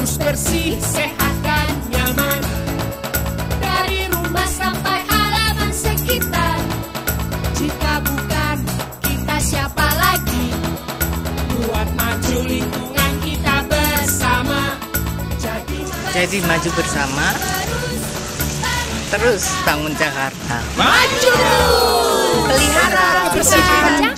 harus bersih, sehat dan nyaman. Dari rumah sampai halaman sekitar. Jika bukan kita, siapa lagi? Buat maju lingkungan kita bersama. Jadi maju bersama, terus bangun Jakarta. Maju! Pelihara kebersihan